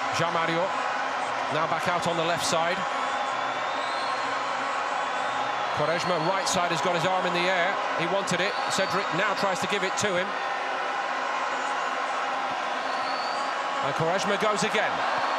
Jean-Mario, now back out on the left side. Quaresma, right side, has got his arm in the air. He wanted it. Cedric now tries to give it to him. And Quaresma goes again.